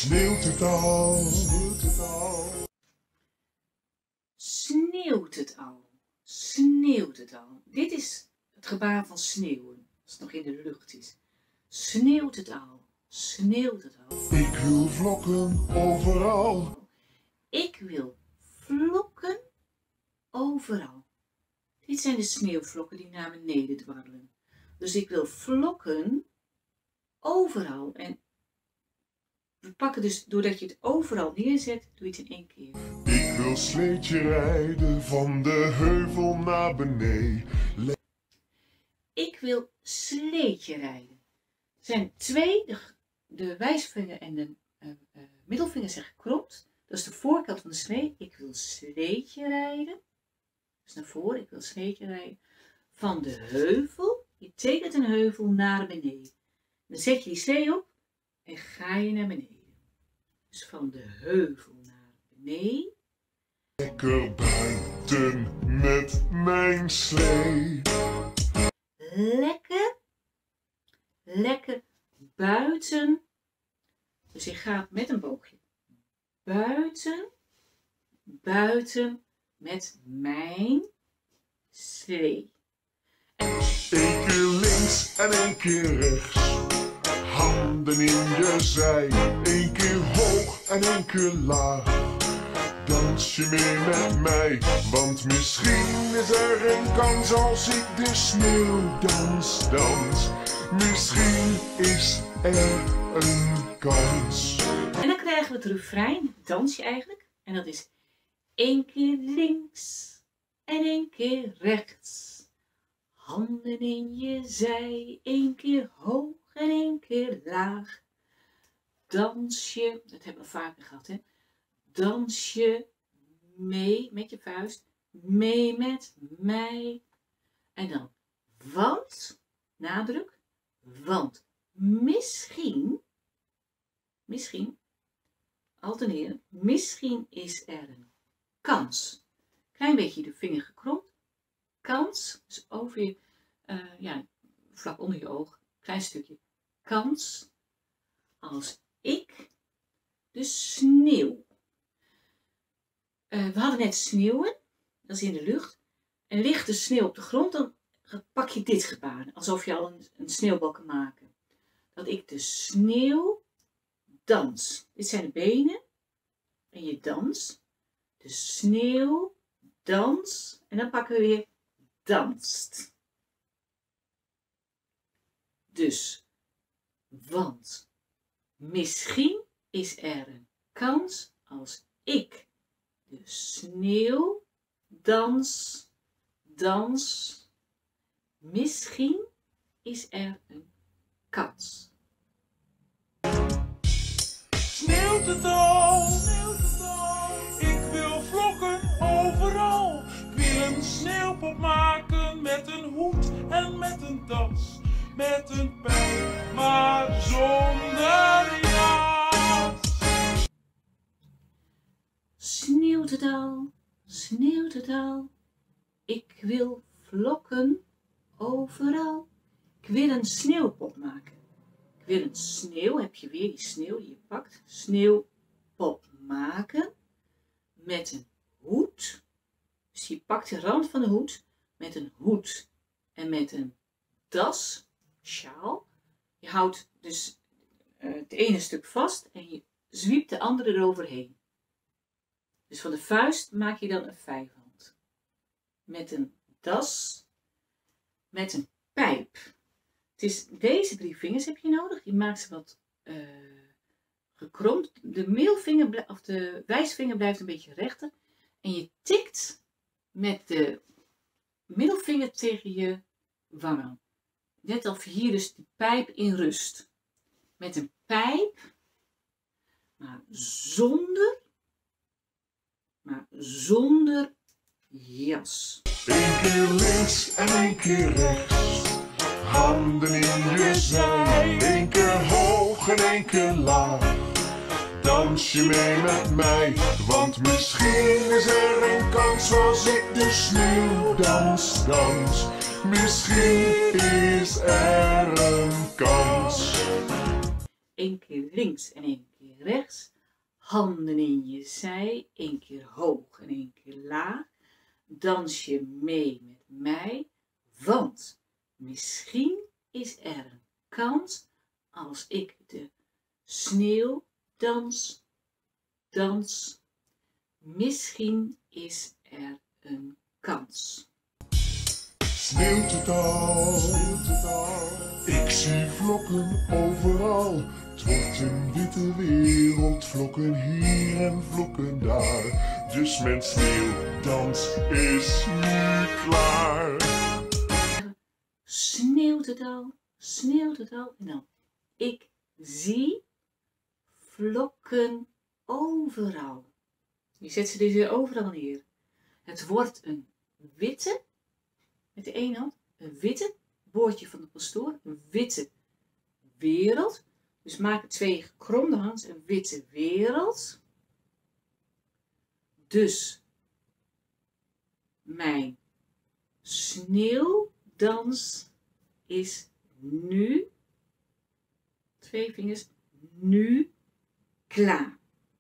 Sneeuwt het al? Sneeuwt het al? Sneeuwt het al? Dit is het gebaar van sneeuwen, als het nog in de lucht is. Sneeuwt het al? Sneeuwt het al? Ik wil vlokken overal. Ik wil vlokken overal. Dit zijn de sneeuwvlokken die naar beneden dwarrelen. Dus ik wil vlokken overal. En we pakken dus, doordat je het overal neerzet, doe je het in één keer. Ik wil sleetje rijden van de heuvel naar beneden. Ik wil sleetje rijden. Er zijn twee, de wijsvinger en de middelvinger zijn gekromd. Dat is de voorkant van de slee. Ik wil sleetje rijden. Dus naar voren, ik wil sleetje rijden. Van de heuvel, je tekent een heuvel naar beneden. Dan zet je die slee op en ga je naar beneden. Dus van de heuvel naar beneden. Lekker buiten met mijn slee. Lekker buiten. Dus je gaat met een boogje. Buiten met mijn slee. Eén keer links en één keer rechts. Handen in je zij. Eén keer hoog en één keer laag. Dans je mee met mij, want misschien is er een kans als ik de sneeuwdans dans. Misschien is er een kans. En dan krijgen we het refrein, het dansje eigenlijk. En dat is 1 keer links en 1 keer rechts. Handen in je zij, 1 keer hoog en 1 keer laag. Dans je, dat hebben we vaker gehad hè. Dans je mee met je vuist, mee met mij. En dan, want, nadruk, want misschien, alterneren, misschien is er een kans. Klein beetje de vinger gekromd, kans, dus over je, vlak onder je oog, klein stukje, kans, als ik de sneeuw. We hadden net sneeuwen, dat is in de lucht. En ligt de sneeuw op de grond, dan pak je dit gebaar. Alsof je al een sneeuwbal kan maken. Dat ik de sneeuw dans. Dit zijn de benen. En je dans. De sneeuw dans. En dan pakken we weer danst. Dus, want misschien is er een kans als ik de sneeuw dans. Misschien is er een kans. Sneeuwt het al? Ik wil vlokken overal. Ik wil een sneeuwpop maken met een hoed en met een das. Met een pijp, maar zonder jas. Sneeuwt het al? Sneeuwt het al? Ik wil vlokken overal. Ik wil een sneeuwpop maken. Ik wil een sneeuw, heb je weer die sneeuw die je pakt. Sneeuwpop maken met een hoed. Dus je pakt de rand van de hoed met een hoed en met een das, sjaal. Je houdt dus het ene stuk vast en je zwiept de andere eroverheen. Dus van de vuist maak je dan een vijfhand. Met een das, met een pijp. Het is, deze 3 vingers heb je nodig. Je maakt ze wat gekromd. De middelvinger of de wijsvinger blijft een beetje rechter. En je tikt met de middelvinger tegen je wangen. Net of je hier dus die pijp in rust. Met een pijp, maar zonder jas. 1 keer links en 1 keer rechts. Handen in je zij. 1 keer hoog en 1 keer laag. Dans je mee met mij, want misschien is er een kans als ik de sneeuwdans dans. Misschien is er een kans. 1 keer links en 1 keer rechts. Handen in je zij, 1 keer hoog en 1 keer laag. Dans je mee met mij, want misschien is er een kans als ik de sneeuwdans dans. Misschien is er een kans. Sneeuwt het al? Ik zie vlokken overal. Het wordt een witte wereld, vlokken hier en vlokken daar. Dus mijn sneeuwdans is nu klaar. Sneeuwt het al? Sneeuwt het al? En dan, ik zie vlokken overal. Je zet ze dus weer overal neer. Het wordt een witte, met de ene hand, een witte, woordje van de pastoor, een witte wereld. Dus maak 2 gekromde hands, een witte wereld. Dus mijn sneeuwdans is nu, 2 vingers, nu klaar.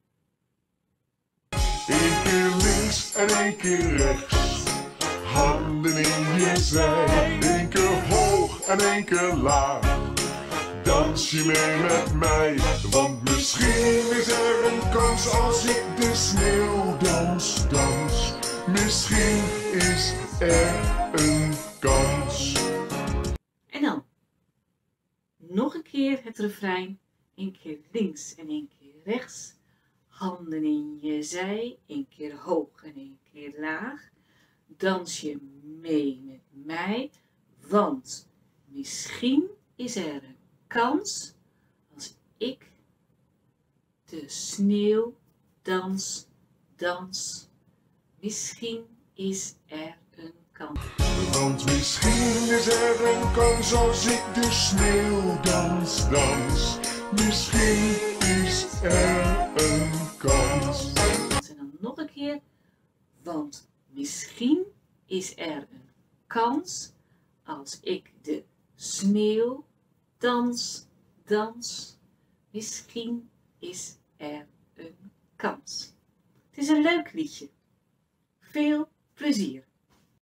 1 keer links en 1 keer rechts. Handen in je zij. 1 keer hoog en 1 keer laag. Dans je mee met mij, want misschien is er een kans als ik de sneeuwdans dans. Misschien is er een kans. En dan nog een keer het refrein. 1 keer links en 1 keer rechts. Handen in je zij, 1 keer hoog en 1 keer laag. Dans je mee met mij, want misschien is er een kans als ik de sneeuwdans dans. Misschien is er een kans. Want misschien is er een kans als ik de sneeuwdans dans. Misschien is er een kans. En dan nog een keer. Want misschien is er een kans als ik de sneeuwdans dans. Misschien is er een kans. Het is een leuk liedje. Veel plezier!